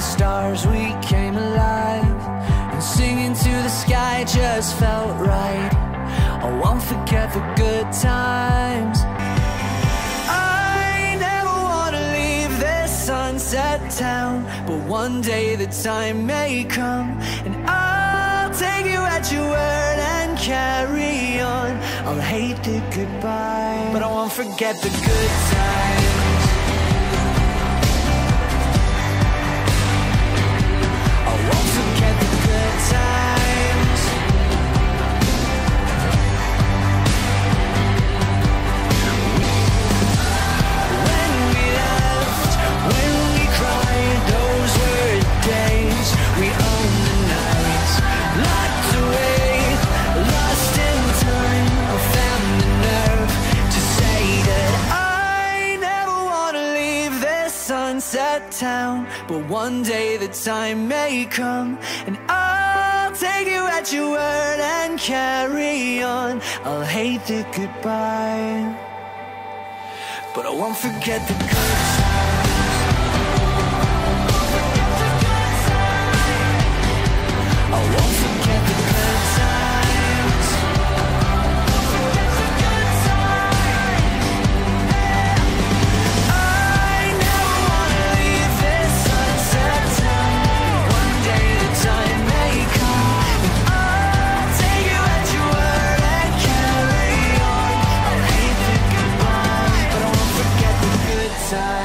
stars we came alive, and singing to the sky just felt right. I won't forget the good times. I never wanna leave this sunset town, but one day the time may come, and I'll take you at your word and carry on. I'll hate the goodbye, but I won't forget the good times. I won't forget the good times. When we laughed, when we cried, those were the days. We owned the nights, locked away, lost in time. I found the nerve to say that I never wanna leave this sunset town, but one day the time may come, and I'll take you at your word and carry on. I'll hate the goodbye, but I won't forget the good times. I won't forget the good times. I never wanna leave this sunset town. One day the time may come, and I'll take you at your word and carry on. I'll hate the goodbye, but I won't forget the good times.